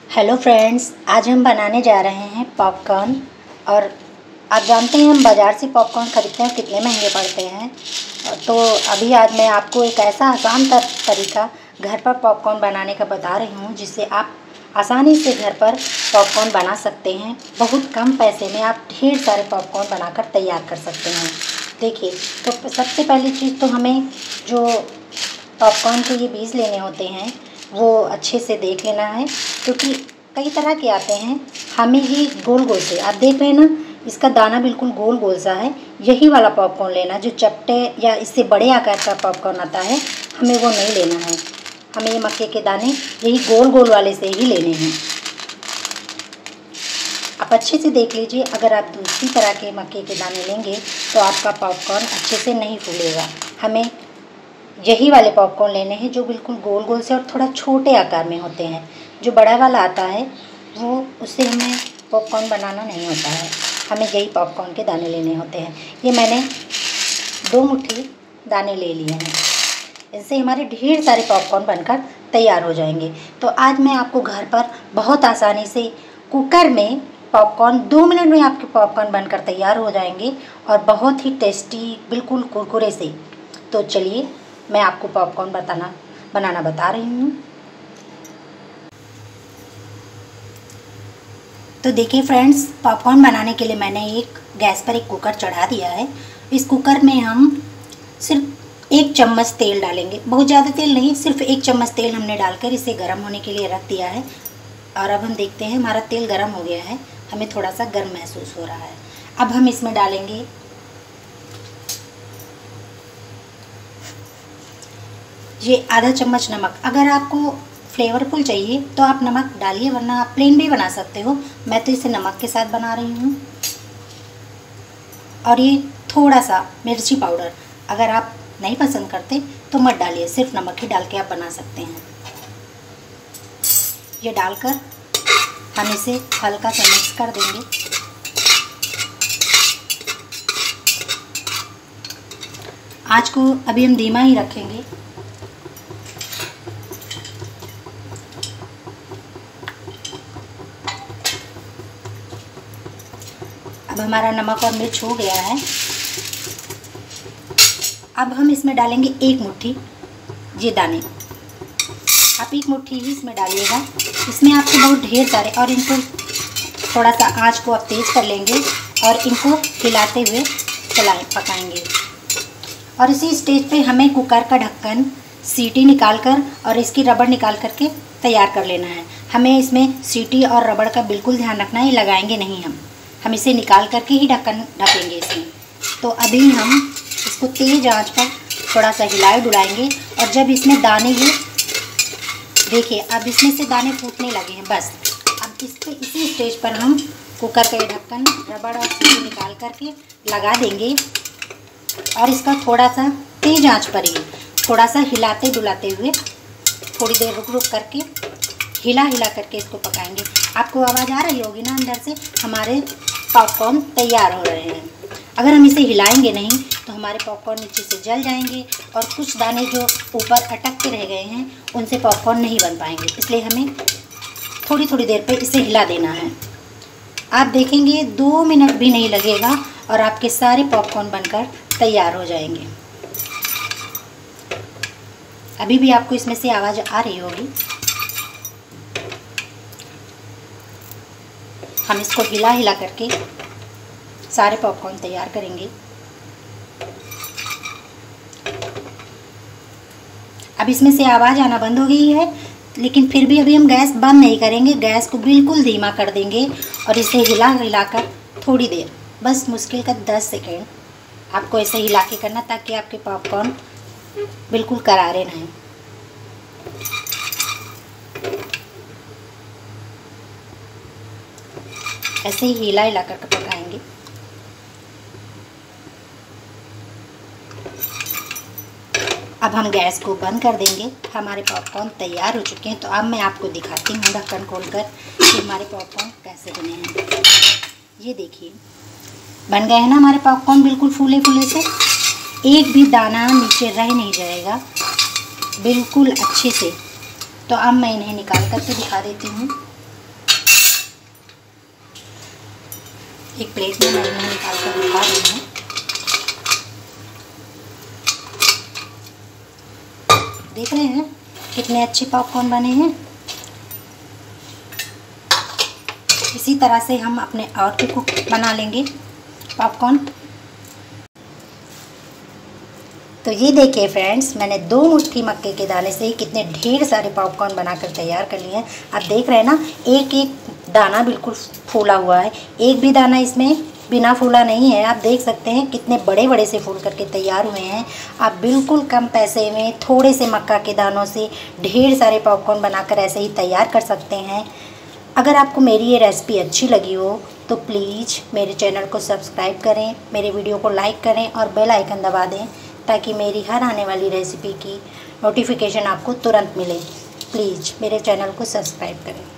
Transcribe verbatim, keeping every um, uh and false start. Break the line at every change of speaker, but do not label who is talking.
Hello friends, आज हम बनाने जा रहे हैं पॉपकॉर्न। और आप जानते हैं हम बाज़ार से पॉपकॉर्न ख़रीदते हैं कितने महंगे पड़ते हैं। तो अभी आज मैं आपको एक ऐसा आसान तरीका घर पर पॉपकॉर्न बनाने का बता रही हूँ जिससे आप आसानी से घर पर पॉपकॉर्न बना सकते हैं। बहुत कम पैसे में आप ढेर सारे पॉपकॉर्न बनाकर तैयार कर सकते हैं। देखिए, तो सबसे पहली चीज़ तो हमें जो पॉपकॉर्न के ये बीज लेने होते हैं वो अच्छे से देख लेना है, क्योंकि कई तरह के आते हैं। हमें ये गोल गोल से, आप देख रहे हैं ना, इसका दाना बिल्कुल गोल गोल सा है। यही वाला पॉपकॉर्न लेना, जो चपटे या इससे बड़े आकार का पॉपकॉर्न आता है हमें वो नहीं लेना है। हमें ये मक्के के दाने यही गोल गोल वाले से ही लेने हैं। आप अच्छे से देख लीजिए, अगर आप दूसरी तरह के मक्के के दाने लेंगे तो आपका पॉपकॉर्न अच्छे से नहीं फूलेगा। हमें यही वाले पॉपकॉर्न लेने हैं जो बिल्कुल गोल गोल से और थोड़ा छोटे आकार में होते हैं। जो बड़ा वाला आता है वो उससे हमें पॉपकॉर्न बनाना नहीं होता है। हमें यही पॉपकॉर्न के दाने लेने होते हैं। ये मैंने दो मुट्ठी दाने ले लिए हैं। इससे हमारे ढेर सारे पॉपकॉर्न बनकर तैयार हो जाएंगे। तो आज मैं आपको घर पर बहुत आसानी से कुकर में पॉपकॉर्न, दो मिनट में आपके पॉपकॉर्न बनकर तैयार हो जाएंगे और बहुत ही टेस्टी, बिल्कुल कुरकुरे से। तो चलिए मैं आपको पॉपकॉर्न बताना बनाना बता रही हूँ। तो देखिए फ्रेंड्स, पॉपकॉर्न बनाने के लिए मैंने एक गैस पर एक कुकर चढ़ा दिया है। इस कुकर में हम सिर्फ एक चम्मच तेल डालेंगे। बहुत ज़्यादा तेल नहीं, सिर्फ एक चम्मच तेल हमने डालकर इसे गर्म होने के लिए रख दिया है। और अब हम देखते हैं हमारा तेल गर्म हो गया है। हमें थोड़ा सा गर्म महसूस हो रहा है। अब हम इसमें डालेंगे ये आधा चम्मच नमक। अगर आपको फ्लेवरफुल चाहिए तो आप नमक डालिए, वरना आप प्लेन भी बना सकते हो। मैं तो इसे नमक के साथ बना रही हूँ। और ये थोड़ा सा मिर्ची पाउडर, अगर आप नहीं पसंद करते तो मत डालिए, सिर्फ नमक ही डाल के आप बना सकते हैं। ये डालकर हम इसे हल्का सा मिक्स कर देंगे। आँच को अभी हम धीमा ही रखेंगे। अब हमारा नमक और मिर्च हो गया है। अब हम इसमें डालेंगे एक मुट्ठी ये दाने। आप एक मुट्ठी ही इसमें डालिएगा। इसमें आपको बहुत ढेर सारे, और इनको थोड़ा सा आंच को आप तेज़ कर लेंगे और इनको हिलाते हुए चलाएं पकाएंगे। और इसी स्टेज पे हमें कुकर का ढक्कन, सीटी निकाल कर और इसकी रबड़ निकाल करके तैयार कर लेना है। हमें इसमें सीटी और रबड़ का बिल्कुल ध्यान रखना है, लगाएंगे नहीं हम हम इसे निकाल करके ही ढक्कन ढकेंगे इसमें। तो अभी हम इसको तेज़ आंच पर थोड़ा सा हिलाए डुलाएंगे। और जब इसमें दाने, ये देखिए अब इसमें से दाने फूटने लगे हैं, बस अब इस पे इसी स्टेज पर हम कुकर का ये ढक्कन रबड़ और सीटी निकाल करके लगा देंगे। और इसका थोड़ा सा तेज़ आंच पर ही थोड़ा सा हिलाते डुलाते हुए थोड़ी देर रुक रुक करके हिला हिला करके इसको पकाएंगे। आपको आवाज़ आ रही होगी ना अंदर से, हमारे पॉपकॉर्न तैयार हो रहे हैं। अगर हम इसे हिलाएंगे नहीं तो हमारे पॉपकॉर्न नीचे से जल जाएंगे और कुछ दाने जो ऊपर अटक के रह गए हैं उनसे पॉपकॉर्न नहीं बन पाएंगे। इसलिए हमें थोड़ी थोड़ी देर पे इसे हिला देना है। आप देखेंगे दो मिनट भी नहीं लगेगा और आपके सारे पॉपकॉर्न बनकर तैयार हो जाएंगे। अभी भी आपको इसमें से आवाज़ आ रही होगी। हम इसको हिला हिला करके सारे पॉपकॉर्न तैयार करेंगे। अब इसमें से आवाज़ आना बंद हो गई है, लेकिन फिर भी अभी हम गैस बंद नहीं करेंगे। गैस को बिल्कुल धीमा कर देंगे और इसे हिला हिलाकर थोड़ी देर, बस मुश्किल का दस सेकेंड आपको ऐसे हिला के करना, ताकि आपके पॉपकॉर्न बिल्कुल करारे रहें। ऐसे ही हिला हिला कर पकाएंगे। अब हम गैस को बंद कर देंगे। हमारे पॉपकॉर्न तैयार हो चुके हैं। तो अब मैं आपको दिखाती हूँ ढक्कन खोलकर कि हमारे पॉपकॉर्न कैसे बने हैं। ये देखिए बन गए हैं ना हमारे पॉपकॉर्न, बिल्कुल फूले फूले से। एक भी दाना नीचे रह नहीं जाएगा, बिल्कुल अच्छे से। तो अब मैं इन्हें निकाल करके दिखा देती हूँ। एक प्लेट में मैं इन्हें निकाल कर दिखा रही हूँ। देख रहे हैं कितने अच्छे पॉपकॉर्न बने हैं। इसी तरह से हम अपने और भी कुक बना लेंगे पॉपकॉर्न। तो ये देखिए फ्रेंड्स, मैंने दो मुट्ठी मक्के के दाने से ही कितने ढेर सारे पॉपकॉर्न बनाकर तैयार कर लिए हैं। आप देख रहे हैं ना, एक एक दाना बिल्कुल फूला हुआ है, एक भी दाना इसमें बिना फूला नहीं है। आप देख सकते हैं कितने बड़े बड़े से फूल करके तैयार हुए हैं। आप बिल्कुल कम पैसे में थोड़े से मक्का के दानों से ढेर सारे पॉपकॉर्न बनाकर ऐसे ही तैयार कर सकते हैं। अगर आपको मेरी ये रेसिपी अच्छी लगी हो तो प्लीज़ मेरे चैनल को सब्सक्राइब करें, मेरे वीडियो को लाइक करें और बेल आइकन दबा दें ताकि मेरी हर आने वाली रेसिपी की नोटिफिकेशन आपको तुरंत मिले। प्लीज़ मेरे चैनल को सब्सक्राइब करें।